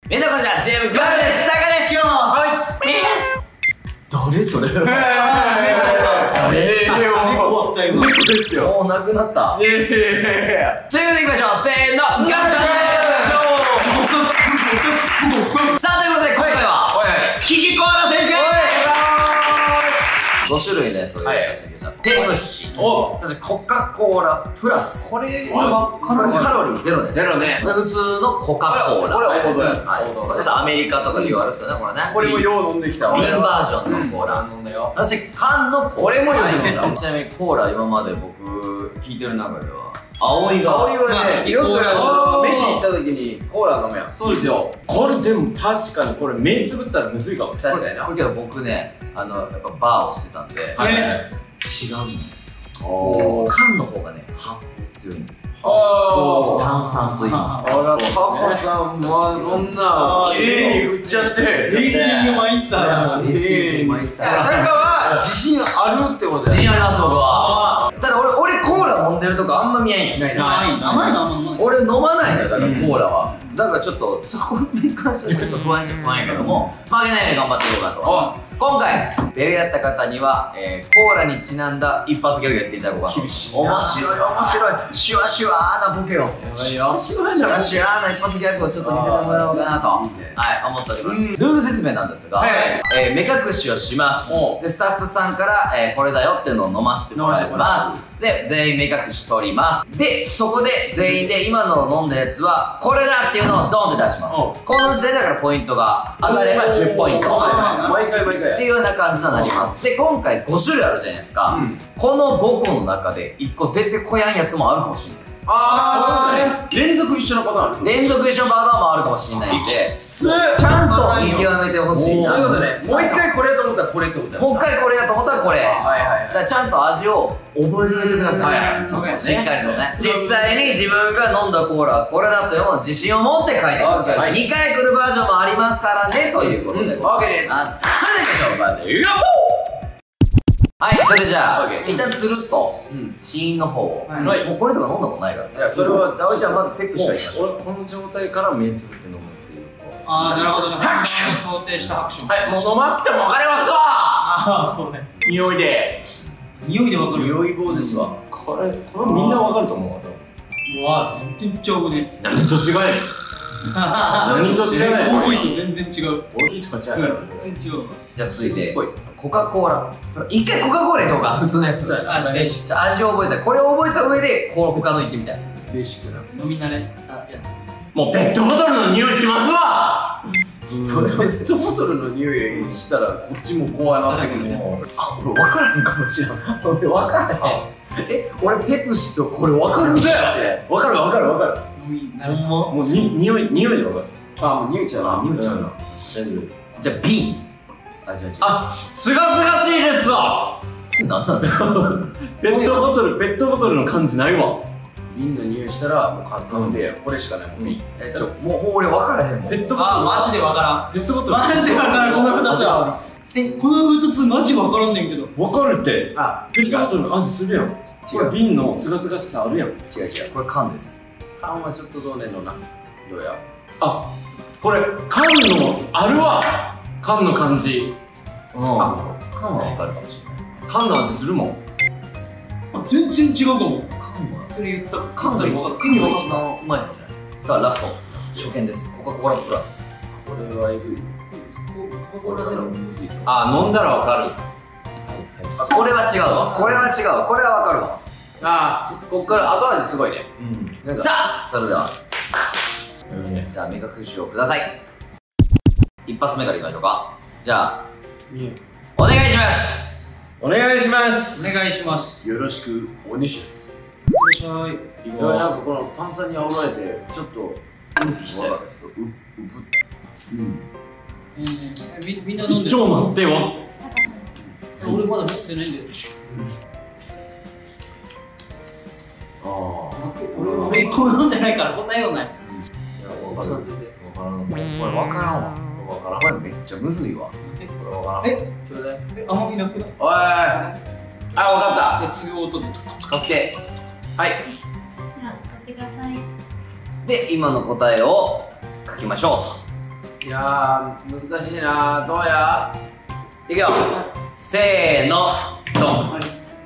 皆さんこんにちは、チームグラです。タカですよ。はい。誰それ？誰？猫ですよ。もうなくなった。ということでいきましょう。せーの、ガチャさあ、ということで今回はキキコーラ選手権5種類のやつを用意させてください。ペプシ、そしてコカ・コーラプラス。これはカロリーゼロね。ゼロね。普通のコカ・コーラ。これは王道や。そしてアメリカとかで言われてたね、これね。これもよう飲んできた。瓶バージョンのコーラ。飲んだよ。そして缶のコーラ。これもよう飲んだ。ちなみにコーラ今まで僕聞いてる中では葵が。葵はね、よく飯行った時にコーラ飲むやん。そうですよ。これでも確かにこれ目つぶったらむずいかも。確かにな。これけど僕ね、やっぱバーをしてたんで違うんですよ。缶の方がね、発泡強いんです。炭酸と言います。タカさん、まあそんな綺麗に振っちゃってリスニングマイスターや。リスニングマイスター。タカは自信あるってことや。自信あります、僕は。ただ俺コーラ飲んでるとこあんま見えんやん。甘いのあんま飲まない。俺飲まないんだよ、だからコーラは。だからちょっとそこに関してはちょっと不安っちゃ不安やけども、負けないように頑張っていこうかと思います。今回レビューやった方にはコーラにちなんだ一発ギャグやっていただこうかと。厳しい。面白い面白い。シュワシュワーなボケを。シュワシュワーな一発ギャグをちょっと見せてもらおうかなと思っております。ルール説明なんですが、目隠しをします。でスタッフさんからこれだよっていうのを飲ませてもらいます。で全員目隠し取ります。でそこで全員で今の飲んだやつはこれだっていうのをドンって出します。この時点だからポイントが上がれば10ポイント。毎回っていうような感じになります。で今回5種類あるじゃないですか。この5個の中で1個出てこやんやつもあるかもしれないです。連続一緒のパターンある。連続一緒のパターンもあるかもしれないんで、ちゃんと見極めてほしい。そういうことね。もう一回これやと思ったらこれってことだよ。もう一回これやと思ったらこれ。だからちゃんと味を覚えておいてください。しっかりとね。実際に自分が飲んだコーラはこれだというのを自信を持って書いてください。2回来るバージョンもありますからねということで OK です。それでは行きましょう。バーではい、それじゃあ一旦つるっと試飲の方を。もうこれとか飲んだことないから。いやそれは葵ちゃんまずペップしかいきましょう。俺この状態から目つぶって飲むっていう。ああなるほどね。想定した拍手。はい、もう飲まっても分かりますわ。ああこれ匂いで分かる。匂い棒ですわ。これみんな分かると思うわ。うわ全然ちゃうね。何と違うねん。何と違うねん。コーヒーと全然違う。コーヒーとか違う。全然違う。じゃあ続いてコカ・コーラ。一回コカ・コーラやろうか。普通のやつ。じゃあ味を覚えた。これを覚えた上で他のいってみたい。ベーシックな飲み慣れたやつ。もうペットボトルの匂いしますわ。それペットボトルの匂いしたらこっちも怖いなってくるね。あ、俺分からへんかもしれん。俺分からへん。俺ペプシとこれ分かるんだよ。分かる。ほんまもう匂いで分かる。あ、もう匂いちゃうな。匂いちゃうな。じゃあ B。あ、すがすがしいですわ。それ何なんですか。ペットボトルの感じないわ。瓶の匂いしたらもう確定や。これしかないもん。もう俺分からへんもん。ペットボトル。あ、マジで分からん。ペットボトルマジで分からん。この2つはこの2つマジ分からんねんけど。分かるって。あ、ペットボトルの味するやん。違う。瓶のすがすがしさあるやん。違う。これ缶です。缶はちょっとどうねんのな。どうや。あ、これ缶のあるわ。缶の感じ。あ、缶は分かるかもしれない。缶の味するもん。あ、全然違うかも。それ言った缶が意味が一番うまいかもしれない。さあラスト初見です。コカ・コーラプラス。これはエグい。コカ・コーラゼロむずい。あ、飲んだらわかる。これは違うわ。これはわかるわ。あ、こっから後味すごいね。さあそれではじゃあ目隠しをください。一発目からいきましょうか。じゃあお願いします。お願いします。よろしくお願いします。なんかこの炭酸に煽られてちょっとうんして。みんな飲んでる。ちょ待ってよ。俺まだ持ってないんだよ。俺これ飲んでないから答えようない。いや分からん。これ分からんわ。これめっちゃむずいわ。これ分からん。ちょうだい。甘みなくない？おい。あ、分かった。次音で。オッケー。はい。じゃあやってください。で今の答えを書きましょうと。 いやー、難しいな。どうや。 いくよ。せーの、ドン。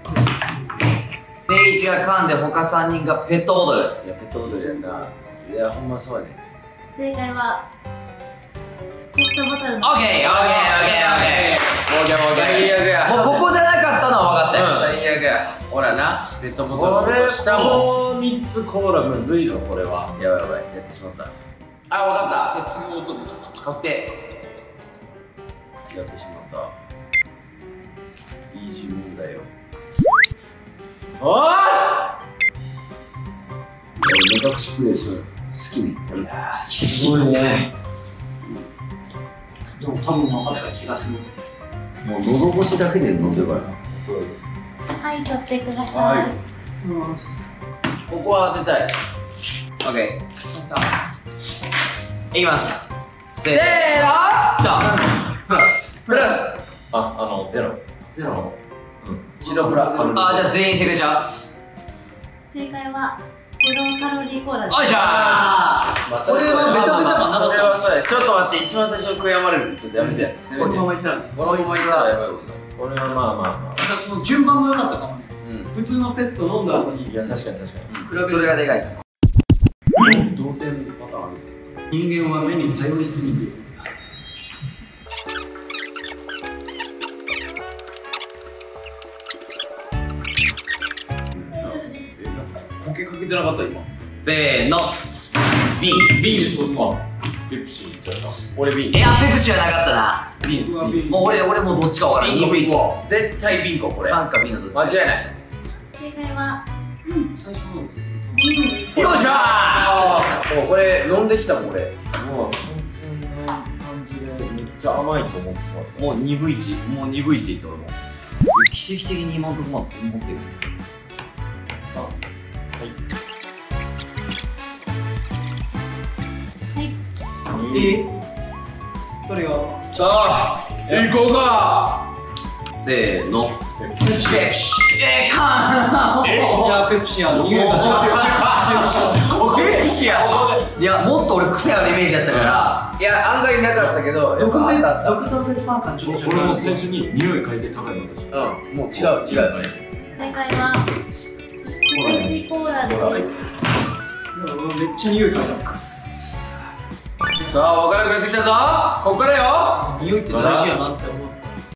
聖一が噛んで他3人がペットボトル。 いや、ペットボトルやんな。いや、ほんまそうやね。 正解はペットボトル。 オッケーオッケーオッケーオッケー。 最悪や。 もうここじゃなかったのは分かったよ。 最悪や。ほらな、ペットボトルのことしたもん。 この3つコーラむずいぞ、これは。 やばいやばい、やってしまった。あ、わかった。次音で確定。やってしまった。イージー問題よ。 おーいや、目隠しプレイする好きね。 すごいね。 でも多分分かった気がする。 もう喉越しだけで飲んでるからな。 はい取ってくださはいい。ここは当てたい。 オッケー。いきます。せせーの。 ドン。プラス。 プラス。 ゼロ。 ゼロ。 白プラ。 あ、じゃあ全員正解ちゃう。 正解は0カロリーコーラです。 おいしょー。 まあ、それはベタベタ感なかった。それはそうや。ちょっと待って、一番最初に悔やまれる。ちょっとやめて。せめて。 このままいったら。 このままいったらやばいもんな。 これはまあまあまあ。 その順番も良かったかもね。 うん。 普通のペット飲んだ後に。 いや、確かに確かに。 それがでかい。 同点パターンある。 人間は目に頼りすぎて。 コケかけてなかった今。 せーの。ビン。 ビールです、僕も。 ペプシーいっちゃった。 俺ビン。 エアペプシはなかったな。 ビンス。 僕はビンもう俺もどっちか分からん。 ビンゴビン 2 ゴ。絶対ビンゴこれ。 缶かビンのどっちか。 間違いない。 正解は最初の。 ビールです。 よっしゃもうこれ飲んできたもん俺。 もう、完全な感じでめっちゃ甘いと思ってしまった。 ー。もう2分1。もう2分1でいって俺も。奇跡的に今のところまで全問正解。 はいどれが。 さあ、行こうか。 せーの。 ペプシ。 缶。 いや、ペプシや。匂いが違う。 ペプシや。 いや、もっと俺癖あるイメージだったから。 いや、案外なかったけど、やっぱあったあっドクターペッパー感ちょっと違う。 俺も最初に匂い嗅いで食べるの私。 た。うん、もう違う。 正解は美味しいコーラです。 めっちゃ匂い嗅いだ。 さあ、分からなくなってきたぞ。こっからよ。 匂いって大事やなって思う。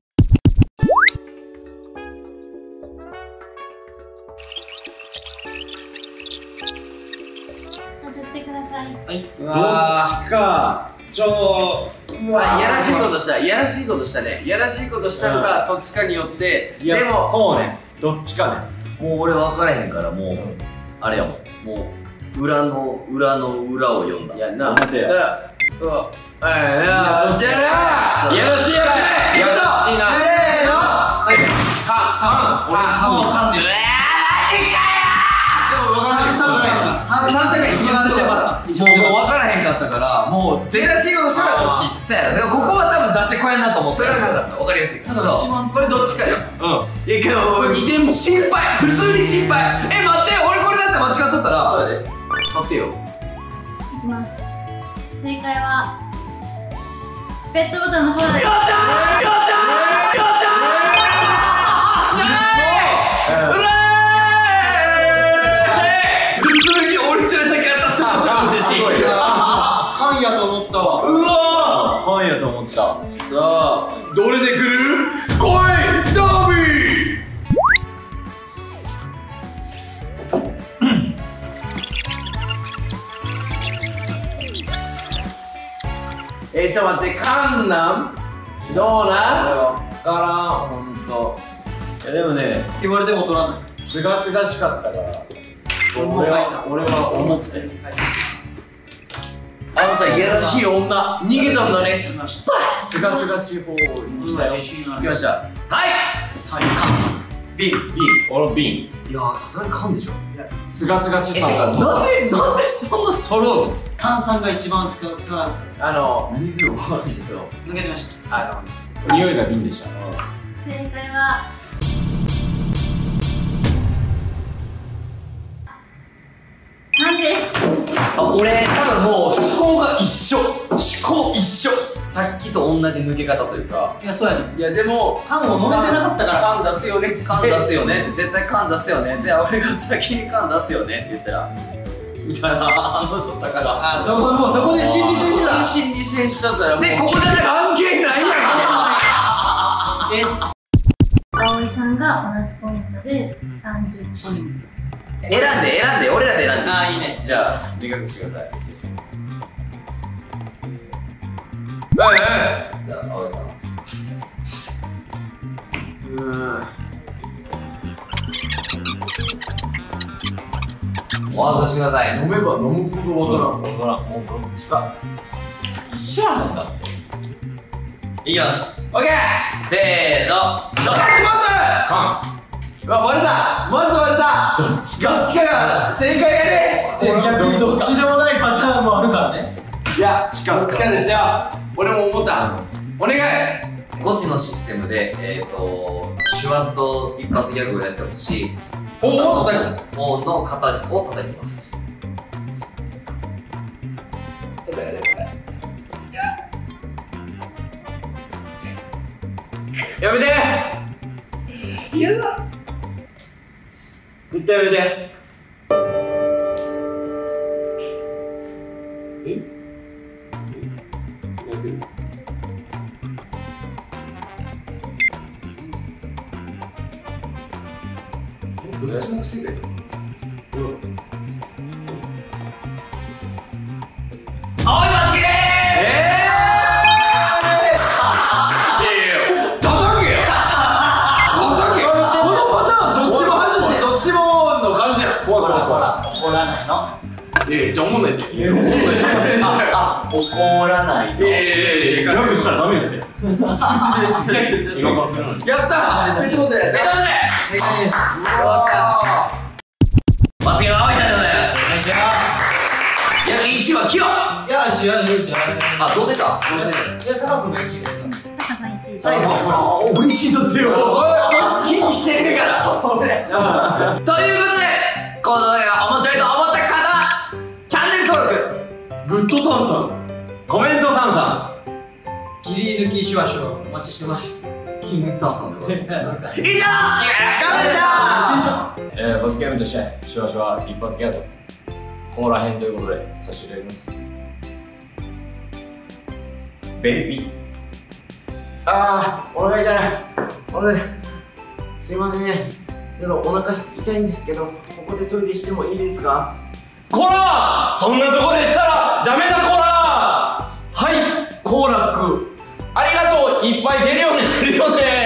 外してください。 うどっちか。 うわ、いやらしいことした。いやらしいことしたね。いやらしいことしたのか、そっちかによって。 いや、 でも、 そうね。どっちかね。 もう俺分からへんからもう、あれやもん。もう、裏の裏の裏を読んだ。 いやな。 待てよだからうわ、じゃあな。やらしいやつ。やるぞ。 しいな。 せーの。はい。 もう噛んでる。 でも分からない。3歳が一番強かった。 もう分からへんかったから、もう、 出だしことしたらどっち。 そうやな。だからここは多分出してこやんなと思ってそれはなかった。分かりやすいから。 そう。 これどっちかよ。 うん。 いやけど、 二点も心配普通に心配待って、俺これだって間違っとったら、 そうやで。確定よ。 いきます。正解はペットボトルのコーラです。 やったーやったーやったー普通に俺一人だけ当たってた。嬉しい。 缶やと思ったわ。 うわパンやと思った。 さあ、どれで来る？来いダービー。ちょっと待って、カンナンどうなん？ わからん、ほんと。いやでもね、 言われても取らない。 すがすがしかったから、 俺も書いた。 俺は思ってる。 あなたいやらしい女、逃げたんだね。 すがすがしい方にしたよ。 自信ある。 来ました。 はいサイ缶。 ビン俺瓶。 いやー、さすがに缶でしょ。 すがすがしさがなんでそんな揃うの？ 炭酸が一番少なかったです。 何でも分かんないけど、 抜けてました。 匂いが瓶でした。 正解は缶です。 あ、俺多分もう思考が一緒。思考一緒。 さっきと同じ抜け方というか、 いや、そうやね。 いやでも缶を飲めてなかったから。 缶出すよね。 缶出すよね、絶対缶出すよね、で俺が先に缶出すよねって言ったらみたいな、あの人だから、 あ、そこで心理戦してた。 心理戦したったらもうでここじゃない関係ないやんけ葵さんが同じポイントで30ポイント。 選んで俺らで選んで。 あー、いいね。 じゃあ短くしてください。じゃあ葵さん。お外してください。 飲めば飲むほどわからん。 ほら、もうどっちか。一緒やもんだって。 いきます。 オッケー。 せーの。 まず缶。 割れた。まず割れた。どっちかが正解やで。 逆にどっちでもないパターンもあるからね。 いや、どっちかですよ。俺も思った。お願い。 ゴチのシステムで手話と一発ギャグをやってほしい。 おお、叩く。 方の肩を叩きます。 やめて。 嫌だ。 絶対やめて。 どっちも癖だよ。 青いバスケ叩けよ。このパターンどっちも外してどっちもの感じやん。 怒らないの。 いやいや、じゃあ思んないで。 怒らないの。 いやギャグしたらダメだって。今からするのに。 やったー。ペットボトルやった。 罰ゲーム青いさんでございます。 お願いしまいや、1位はキヨ。 す。いや、違うね。 あ、どう出た？ いや、高くない1位ですか。 タカさん1位。 ほら、美味しいだってよ。 気にしてるから。 ということで、この映画面白いと思った方、チャンネル登録、 グッド炭酸。 コメント、炭酸。 切り抜きシュワシュワお待ちしてます。 キング炭酸でございます。以上、ガメでした。 罰ゲームとしてシュワシュワ一発ギャグコーラ編ということでさせていただきます。便秘。 ああ、お腹痛い。すいません。けどお腹痛いんですけど、ここでトイレしてもいいですか？ コラー、そんなとこでしたらダメだコラー。はい、コーラックありがとう、いっぱい出るようにするよね。